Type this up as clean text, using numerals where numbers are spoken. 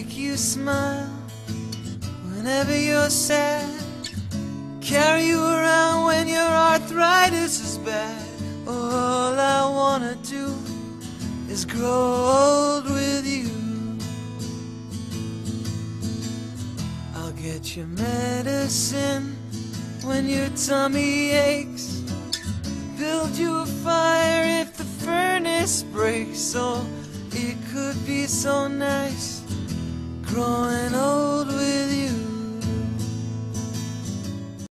make you smile whenever you're sad, carry you around when your arthritis is bad. All I wanna do is grow old with you. I'll get you medicine when your tummy aches, build you a fire if the furnace breaks. Oh, it could be so nice growing old